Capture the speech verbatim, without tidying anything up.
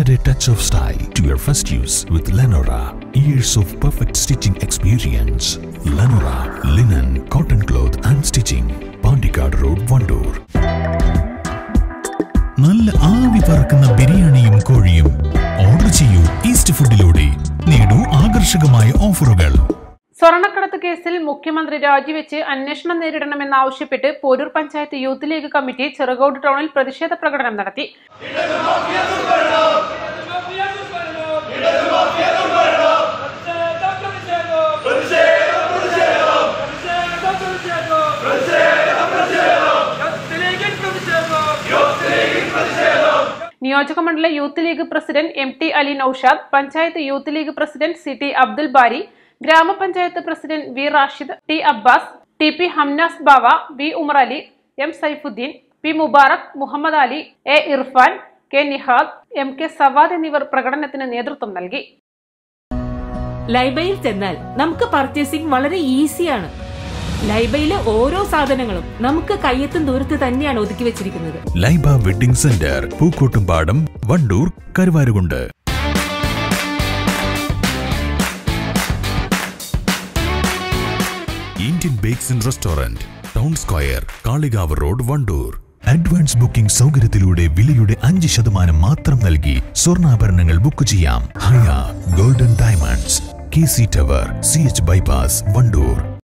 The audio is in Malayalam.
Add a touch of style to your first use with Lenora. Years of perfect stitching experience. Lenora, linen, cotton cloth and stitching. Pandikad Road, Vandoor. നല്ല ആവി പറക്കുന്ന ബിരിയാണിയും കോഴിയും ഓർഡർ ചെയ്യൂ ഈസ്റ്റ് ഫുഡിലൂടെ. നേടൂ ആകർഷകമായ ഓഫറുകൾ. സ്വർണ്ണക്കടത്ത് കേസിൽ മുഖ്യമന്ത്രി രാജിവെച്ച് അന്വേഷണം നേരിടണമെന്നാവശ്യപ്പെട്ട് Poroor panchayat youth league committee Cherukode ടൗണിൽ പ്രതിഷേധ പ്രകടനം നടത്തി. നിയോജക മണ്ഡല youth league president M T Ali Noushad, panchayat youth league president C T Abdul Bari, ഗ്രാമപഞ്ചായത്ത് president V Rashid, T Abbas, T P Hamnas Bava, V Umar Ali, M Saifudheen, P Mubarak, Muhammad Ali, A Irfan, K Nihad, M K Savad എന്നിവർ പ്രകടനത്തിന് നേതൃത്വം നൽകി. ലൈബയിൽ ചെന്നാൽ നമുക്ക് പർച്ചേസിംഗ് വളരെ ഈസിയാണ്. ലൈബയിലെ ഓരോ സാധനങ്ങളും നമുക്ക് കയ്യെത്തും ദൂരത്ത് തന്നെയാണ് ഒതുക്കി വെച്ചിരിക്കുന്നത്. Laiba wedding centre, Pookkottumpadam, Wandoor, Karuvarakundu. Indian bakes and restaurant, town square, Kalikavu road, Wandoor. Advance booking സൗകര്യത്തിലൂടെ വിലയുടെ അഞ്ച് ശതമാനം മാത്രം നൽകി സ്വർണ്ണാഭരണങ്ങൾ ബുക്ക് ചെയ്യാം. Haya golden diamonds, K C tower, C H bypass, Wandoor.